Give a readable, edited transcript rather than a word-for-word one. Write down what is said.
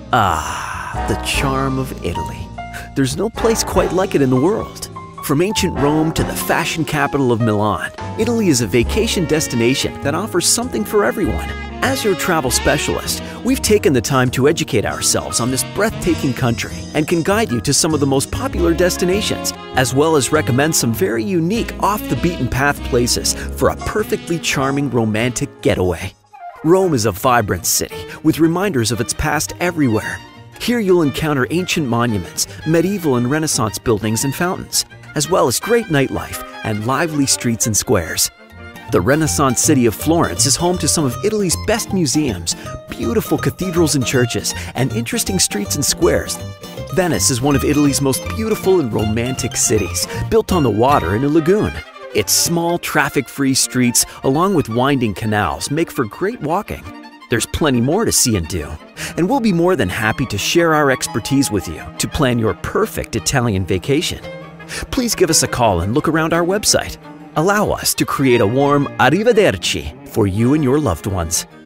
Ah, the charm of Italy. There's no place quite like it in the world. From ancient Rome to the fashion capital of Milan, Italy is a vacation destination that offers something for everyone. As your travel specialist, we've taken the time to educate ourselves on this breathtaking country and can guide you to some of the most popular destinations, as well as recommend some very unique off-the-beaten-path places for a perfectly charming romantic getaway. Rome is a vibrant city with reminders of its past everywhere. Here you'll encounter ancient monuments, medieval and Renaissance buildings and fountains, as well as great nightlife and lively streets and squares. The Renaissance city of Florence is home to some of Italy's best museums, beautiful cathedrals and churches, and interesting streets and squares. Venice is one of Italy's most beautiful and romantic cities, built on the water in a lagoon. Its small, traffic-free streets, along with winding canals, make for great walking. There's plenty more to see and do, and we'll be more than happy to share our expertise with you to plan your perfect Italian vacation. Please give us a call and look around our website. Allow us to create a warm arrivederci for you and your loved ones.